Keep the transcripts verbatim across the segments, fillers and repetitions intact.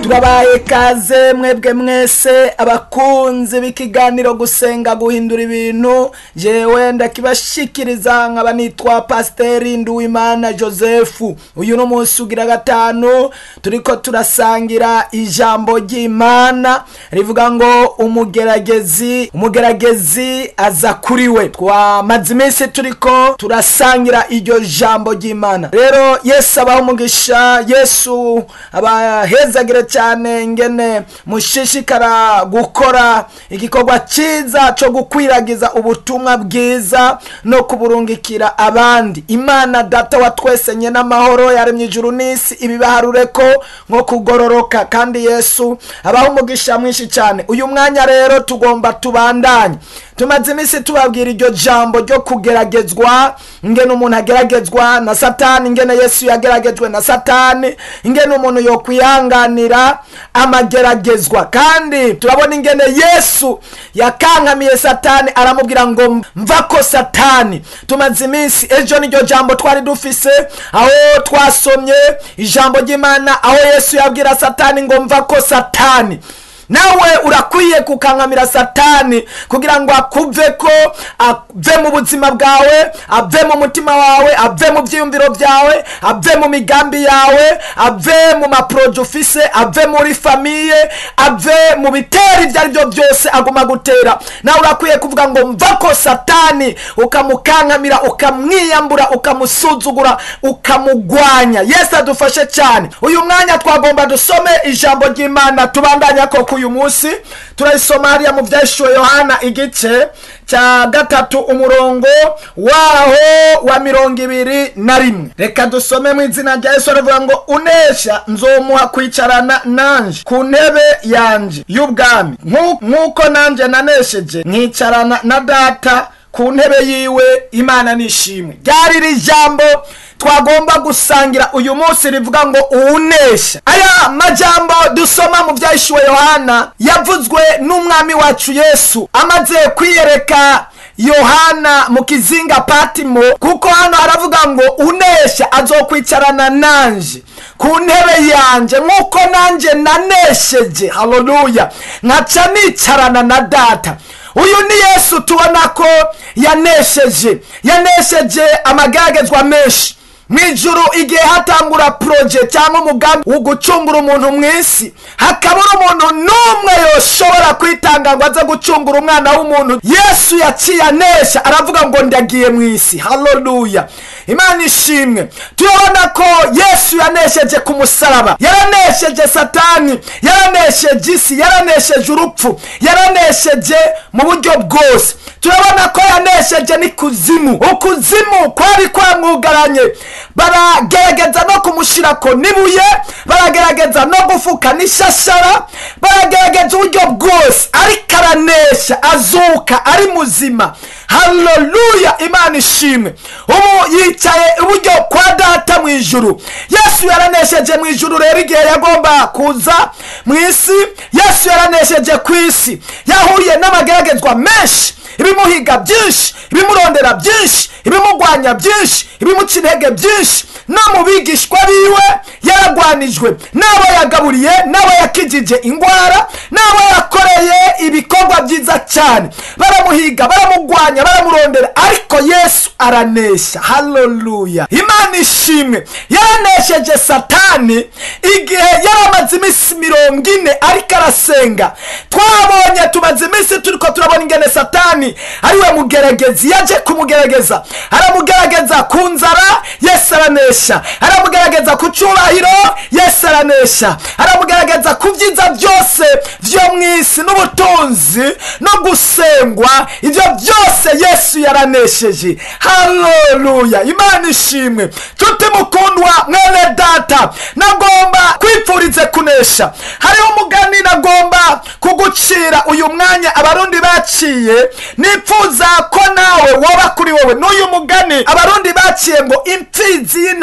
turabaye kaze mwebwe mwese abakunzi b'ikiganiro gusenga guhindura ibintu. Jewe ndakibashikiriza nkaba nitwa Pasiteri Nduwimana Joseph. Uyu no munsi ugira gatanu turiko turasangira ijambo ry'Imana rivuga ngo umugeragezi umugeragezi aza kuriwe. Twamaze iminsi turiko turasangira iryo jambo ry'Imana. Rero Yesu abaho umugisha, Yesu abahezagire cyane ngene mushishikara gukora igikorwa cyiza cyo gukwiragiza ubutumwa bwiza no kuburungikira abandi. Imana data wa twese nye n'amahoro yaremye ijuru n'isi ibibaharure ko nko kugororoka, kandi Yesu abaho umugisha mwinshi cyane. Uyu mwanya rero tugomba tubandanye. Tumaze iminsi tubabwira iryo jambo ryo kugeragezwa, ingene umuntu ageragezwa na Satani, ingene Yesu yageragejwe na Satani, ingene umuntu yo kwihanganira amageragezwa. Kandi turabona ingene Yesu yakankamiye Satani aramubwira ngo mvako Satani. Tumaze iminsi, ejo niryo jambo twari dufise aho twasomye ijambo ry'Imana aho Yesu yabwira Satani ngo mvako Satani. Nawe urakwiye kukankamira Satani kugira ngo akuve ko, ave mu buzima bwawe, ave mu mutima wawe, ave mu byiyumviro byawe, ave mu migambi yawe, ave mu maproje ufise, ave muri famiye, ave mu biteri byari byo byose aguma gutera. Nawe urakwiye kuvuga ngo mvako Satani, ukamukankamira, ukamwiyambura, ukamusuzugura, ukamugwanya. Yesu adufashe cyane. Uyu mwanya twagomba dusome ijambo ry'Imana tubandanya ko uyu munsi turayisoma hariya mu byashuwe Yohana igice cya gatatu umurongo waho wa mirongo ibiri na rimwe. Reka dusome mu izina rya Yesu. Aravuga ngo unesha nzomuha kwicarana nanje ku ntebe yanje y'ubwami nk'uko nanje nanesheje nkicarana na data ku ntebe yiwe. Imana nishimwe. Ryari iri jambo twagomba gusangira uyu munsi rivuga ngo unesha. Aya majambo dusoma mu byashuwe Yohana yavuzwe n'umwami wacu Yesu amaze kwiyereka Yohana mu kizinga Patimo, kuko hano haravuga ngo unesha azokwicarana nanje ku ntebe yanje nk'uko nanje nanesheje, haleluya, nkaca nicarana na data. Uyu ni Yesu tubona ko yanesheje yanesheje amageragezwa menshi mwijuru. Igihe hatangura project cyangwa umugambi wo gucungura umuntu mwisi, hakabura umuntu numwe yoshobora kwitanga ngo aze gucungura umwana w'umuntu, Yesu yaciye anesha aravuga ngo ndagiye mwisi. Haleluya, Imana ishimwe. Turabona ko Yesu yanesheje ku musaraba, yaranesheje Satani, yaranesheje isi, yaranesheje urupfu, yaranesheje mu buryo bwose. Turabona ko yanesheje ni kuzimu. Ukuzimu kwari kwamwugaranye, baragerageza no kumushirako nibuye, baragerageza no gufuka n'ishashara, baragerageza uburyo bwose, ariko aranesha, azuka ari muzima. Haleluya, Imana ishimwe. Ubu yicaye uburyo kwa data mu ijuru. Yesu yaranesheje mu ijuru. Rero igihe yagomba kuza mu isi, Yesu yaranesheje ku isi. Yahuye n'amageragezwa menshi, ibimuhiga byinshi, ibimurondera byinshi, ibimugwanya byinshi, ibimuca intege byinshi. No mu bigishwa biwe yaragwanijwe, n'abo yagaburiye, n'abo yakijije ingwara, n'abo yakoreye ibikorwa byiza cyane. Baramuhiga, baramugwanya, baramurondera, ariko Yesu aranesha. Haleluya, Imana ishimwe. Yaranesheje Satani igihe yaramaze iminsi mirongo ine ariko arasenga. Twabonye tumaze iminsi turiko turabona ingene Satani ariwe mugeragezi yaje kumugerageza. Aramugerageza ku nzara, Yesu aranesha. Aramugerageza ku cyubahiro, Yesu aranesha. Aramugerageza ku byiza byose byo mwisi n'ubutunzi no gusengwa, ibyo byose Yesu yaranesheje. Haleluya, Imana ishimwe. Tuti mukundwa mwene data, nagomba kwipfurize kunesha. Hari umugani nagomba kugucira uyu mwanya abarundi baciye, nipfuza ko nawe woba kuri wowe. N'uyu mugani abarundi baciye ngo impfizi y'intama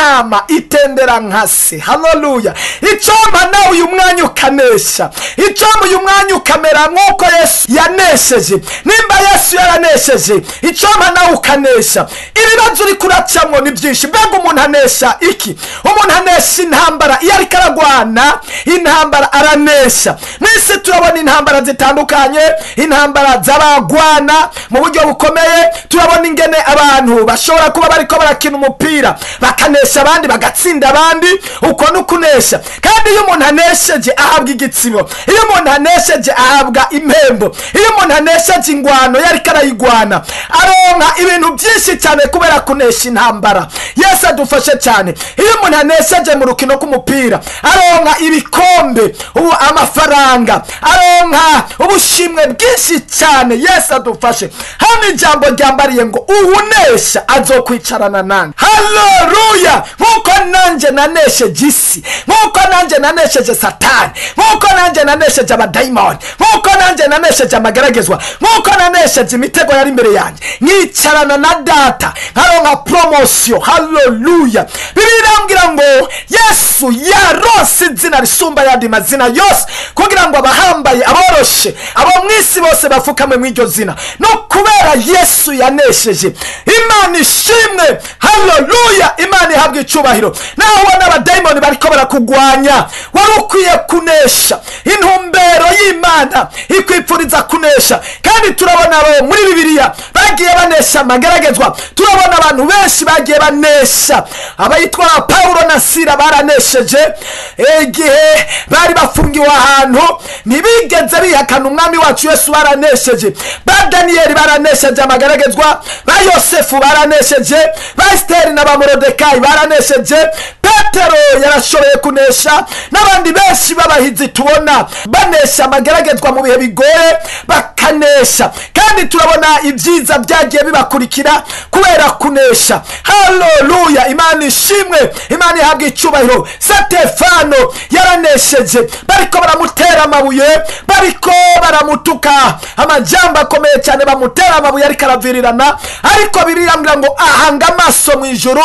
intama itendera nka se. Haleluya. Icompa nawe uyu mwanya ukanesha, icompa uyu mwanya ukamera nk'uko Yesu yanesheje. Nimba Yesu yaranesheje, icompa nawe ukanesha. Ibibazo uri kuracamwo ni byinshi. Mbega umuntu anesha iki? Umuntu anesha intambara iyo ariko aragwana, intambara aranesha. Nese turabona intambara zitandukanye, intambara z'abagwana mu buryo bukomeye. Turabona ingene abantu bashobora kuba bariko barakina umupira bakanesha abandi, bagatsinda abandi. Uko nukunesha. Kandi iyo umuntu anesheje ahabwa igitsimo, iyo umuntu anesheje ahabwa impembo, iyo umuntu anesheje ingwano yariko arayigwana aronka ibintu byinshi cyane kubera kunesha intambara. Yesu adufashe cyane. Iyo umuntu anesheje mu rukino k'umupira aronka ibikombe, ubu amafaranga, aronka ubushimwe bwinshi cyane. Yesu adufashe. Hano ijambo ryambariye ngo uwunesha azokwicarana nani. Haleluya. Nkuko nanje nanesheje isi, nkuko nanje nanesheje Satani, nkuko nanje nanesheje abadayimoni, nkuko nanje nanesheje amageragezwa, nkuko nanesheje imitego yari imbere yanjye, nkicarana na data nkaronka promotion. Haleluya. Bibiliya irambwira ngo Yesu yarose izina risumba yandi mazina yose kugira ngo abahambaye, aboroshe, abo mwisi bose bafukamwe mw'iryo zina. No kubera Yesu yanesheje, Imana ishimwe. Haleluya. Imana ihabwa icubahiro. Naho ubona abadayimoni bariko barakugwanya, wari ukwiye kunesha. Intumbero y'Imana ikwipfuriza kunesha. Kandi turabona abo muri Bibiliya bagiye banesha amageragezwa. Turabona abantu benshi bagiye banesha. Abayitwa Paulo na Sila baranesheje igihe bari bafungiwe ahantu, ntibigeze bihakana umwami wacu Yesu. Baranesheje. Ba Daniyeli baranesheje amageragezwa, ba Yosefu baranesheje, ba Esteri na ba Morodekayi baranesheje. Petero yarashoboye kunesha, n'abandi benshi b'abahizi tubona banesha amageragezwa mu bihe bigoye bakanesha. Kandi turabona ibyiza byagiye bibakurikira kubera kunesha. Haleluya. Imana ishimwe. Imana ihabwa icubahiro. Stefano yaranesheje, bariko baramutera amabuye, bariko baramutuka amajambo akomeye cyane, bamutera amabuye ariko aravirirana, ariko Bibiliya irambwira ngo ahanga amaso mu ijuru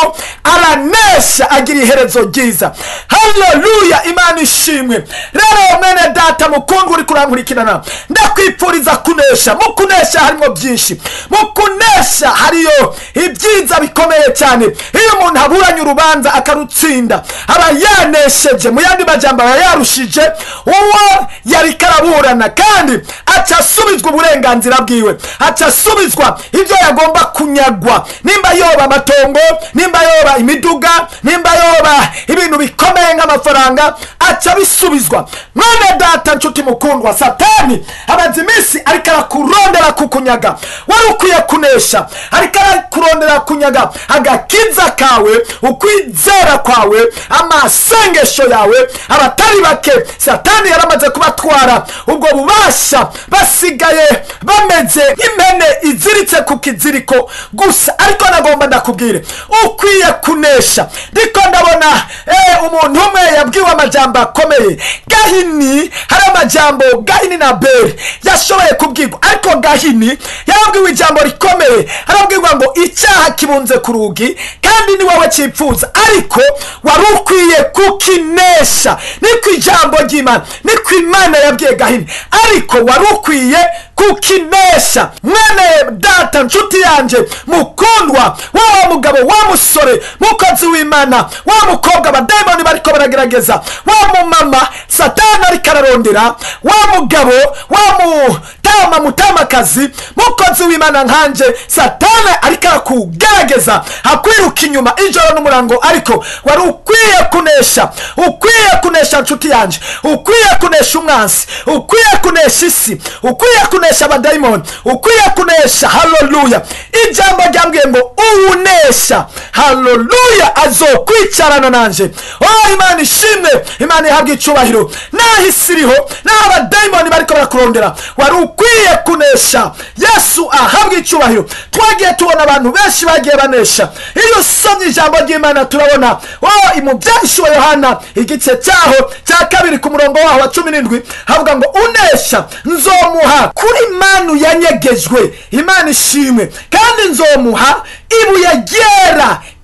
aranesha agira iherezo ryiza. Haleluya. Imana ishimwe. Rero mwene data mukungu uri kurankurikirana, ndakwipfuriza kunesha. Mu kunesha harimo byinshi, mu kunesha hariyo ibyiza bikomeye cyane. Iyo umuntu aburanye urubanza akarutsinda aba yanesheje, mu yandi majambo aba yarushije uwo yari karaburana, kandi acasubizwa uburenganzira bwiwe, acasubizwa ibyo yagomba kunyagwa. Nimba yoba amatongo, nimba yoba imiduga, nimba yoba ibintu bikomeye nk'amafaranga, aca bisubizwa. Mwene data nshuti mukundwa, Satani abazi imisi ariko arakurondera kukunyaga. Wari ukwiye kunesha. Ariko arakurondera kunyaga agakiza kawe, ukwizera kwawe, amasengesho yawe. Abatari bake Satani yaramaze kubatwara ubwo bubasha, basigaye bameze nk'impene iziritse ku kiziriko gusa. Ariko nagomba ndakubwire ukwiye kunesha. Ndiko ndabona eh umuntu umwe yabwiwe amajambo akomeye. Gahini, hari amajambo Gahini na Abeli yashoboye kubwirwa, ariko Gahini yabwiwe ijambo rikomeye. Arabwirwa ngo icyaha kibunze ku rugi kandi ni wowe cipfuza, ariko wari ukwiye kukinesha. Niko ijambo ry'Imana, niko Imana yabwiye Gahini, ariko wari ukwiye kukinesha. Mwene data nshuti yanje mukundwa, wa mugabo, wa musore, mukozi w'Imana, wa mukobwa abadayimoni bariko baragerageza, wa mumama Satani ariko ararondera, wa mugabo, wa mutama mutamakazi, mukozi w'Imana nkanje, Satani ariko arakugerageza akwiruka inyuma ijoro n'umurango, ariko wari ukwiye kunesha. Ukwiye kunesha nshuti yanje, ukwiye kunesha umwansi, ukwiye kunesha isi, ukwiye kunesha abadayimoni, ukwiye kunesha. Haleluya. Ijambo ryambwiye ngo uwunesha, haleluya, azokwicarana nanje. Oh, Imana ishimwe. Imana ihabwa icubahiro. Naho isi iriho, naho abadayimoni bariko barakurondera, wari ukwiye kunesha. Yesu ahabwa icubahiro. Twagiye tubona abantu benshi bagiye banesha. Iyo usomye ijambo ry'Imana turabona oh imubyashwa Yohana igice cyaho cya kabiri ku murongo waho wa cumi n'indwi havuga ngo unesha nzomuha kuri manu yanyegejwe. Imana ishimwe. Kandi nzomuha ibuye ryera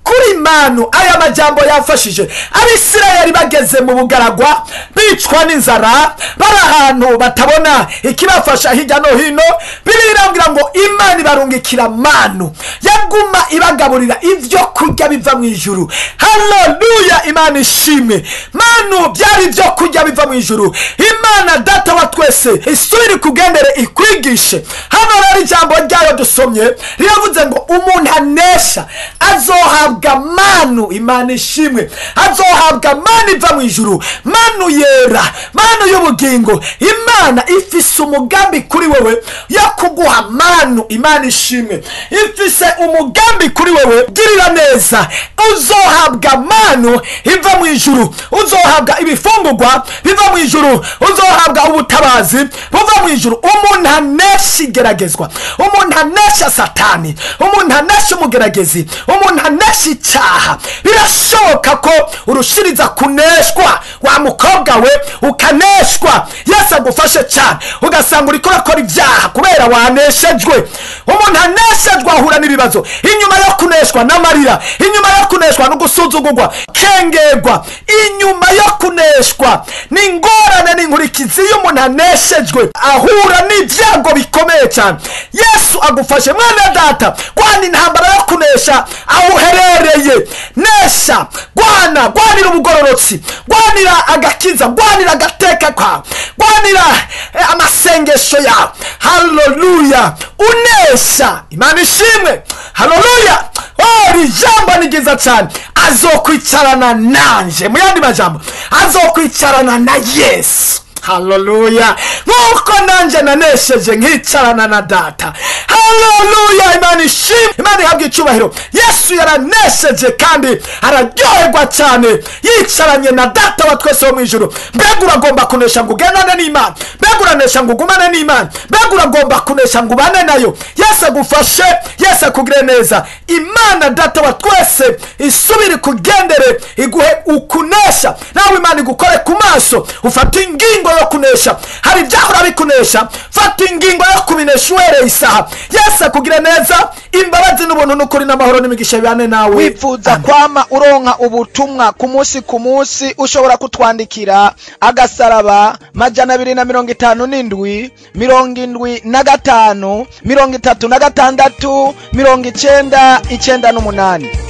kuri manu. Aya majambo yafashije Abisirayeli bageze mu bugaragwa bicwa n'inzara, bari ahantu batabona ikibafasha hirya no hino. Birirambira ngo Imana ibarungikira manu, yaguma ibagaburira ivyo kurya biva mu ijuru. Haleluya, Imana ishimwe. Manu byari ivyo kurya biva mu ijuru. Imana data wa twese isubire kugendere ikwigishe. Hano rari jambo ryayo dusomye riravuze ngo umuntu anesha azohabwa manu. Imana ishimwe, azohabwa manu iva mu ijuru, manu yera, manu y'ubugingo. Imana ifise umugambi kuri wewe yo kuguha manu. Imana ishimwe, ifise umugambi kuri wewe. Girira neza, uzohabwa manu iva mu ijuru, uzohabwa ibifungurwa biva mu ijuru, uzohabwa ubutabazi buva mu ijuru. Umuntu anesha igeragezwa, umuntu anesha satani, umuntu anesha umugeragezi, umuntu anesha icyaha. Birashoboka ko urushiriza kuneshwa, wa mukobwa we ukaneshwa. Yesu agufashe cyane, ugasanga uriko urakora ibyaha kubera waneshejwe. Umuntu aneshejwe ahura n'ibibazo, inyuma yo kuneshwa n'amarira, inyuma yo kuneshwa no gusuzugurwa, kengerwa. Inyuma yo kuneshwa ni ingorane n'inkurikizi y'umuntu aneshejwe, ahura n'ibyago bikomeye cyane. Yesu agufashe mwana data, kwana intambara yo kunesha aho uherereye. Nesha, gwana, gwanira ubugororotsi, gwanira agakiza, gwanira agateka kwa, gwanira eh, amasengesho ya. Haleluya, unesha. Imana ishimwe. Haleluya. Oh, iri jambo ni ryiza cyane. Azokwicarana nanje, mu yandi majambo azokwicarana na Yesu. Haleluya, nuko nanje nanesheje nkicarana na data. Haleluya, Imana ishimwe, Imana ihabwe icyubahiro. Yesu yaranesheje kandi araryoherwa cyane yicaranye na data wa twese wo mu ijuru. Mbega uragomba kunesha ngo ugendane n'Imana, mbega uranesha ngo ugumane n'Imana, mbega uragomba kunesha ngo ubane nayo. Yesu agufashe, Yesu akugire neza. Imana data wa twese isubire kugendere iguhe ukunesha. Nawe Imana igukore ku maso, ufate ingingo yo kunesha. Hari byahora bikunesha, fata ingingo yo kubinesha uhereye isaha. Yesu akugire neza, imbabazi n'ubuntu n'ukuri n'amahoro n'imigisha bane nawe. Wifuza kwama uronka ubutumwa ku munsi ku munsi, ushobora kutwandikira agasaraba majana abiri na mirongo itanu n'indwi mirongo indwi na gatanu mirongo itatu na gatandatu mirongo icenda icenda n'umunani.